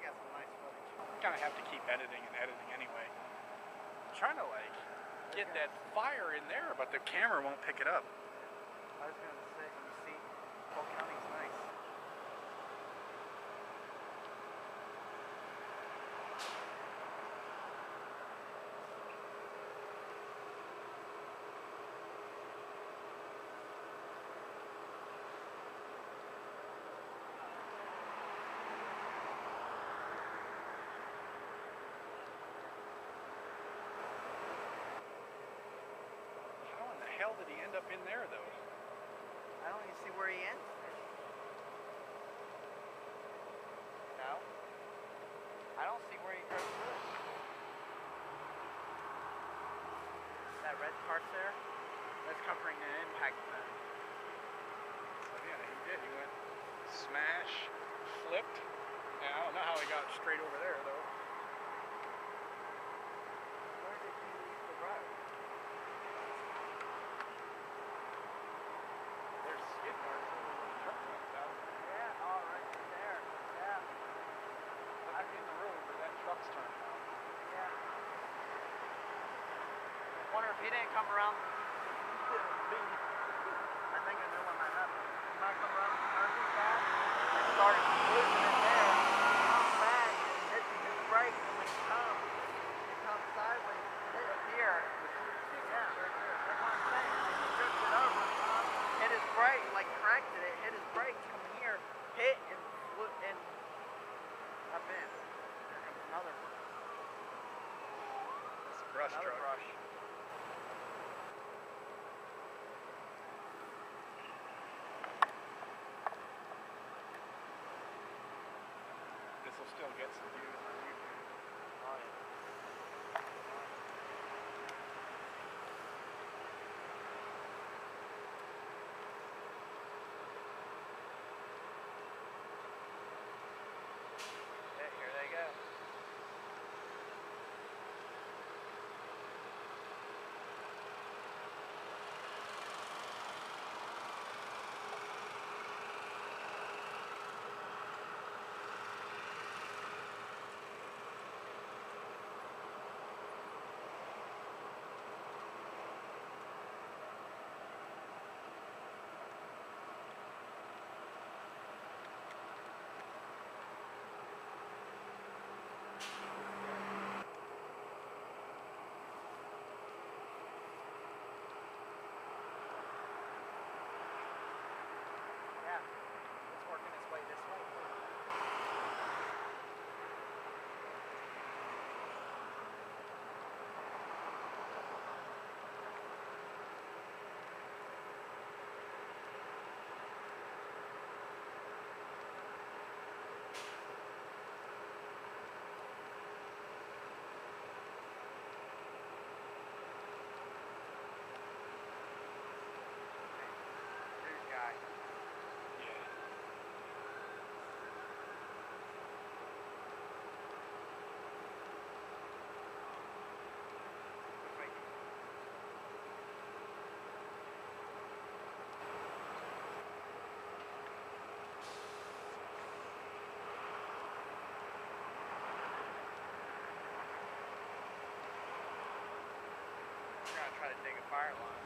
got some nice footage. Kind of have to keep editing and editing anyway. I'm trying to like get that fire in there, but the camera won't pick it up. I was going to say, you see, Polk County's nice. How did he end up in there though? I don't even see where he ends. No. I don't see where he goes through. That red part there, that's covering the impact zone. Oh yeah, he did. He went smash, flipped. And I don't know how he got straight over there though. Where did he leave the road? There's skid marks over where the truck went out. Yeah, all right there. Yeah. I'm in the road where that truck's turned out. Yeah. Wonder if he didn't come around. I think I know when that happened. He might come around the turn too fast and started losing it there. Comes back and hits his brakes, and when he comes sideways, hit up here. Yeah, that's what I'm saying. Like he drifted over, hit his brake, like corrected it, hit his brakes, come here, hit and flew and up in. There comes another one. It's a brush Another truck. brush. This will still get some views on YouTube. Oh yeah. Here they go. Yeah, it's working its way this way. There's guy. Yeah. Looks like we're gonna try to dig a fire line.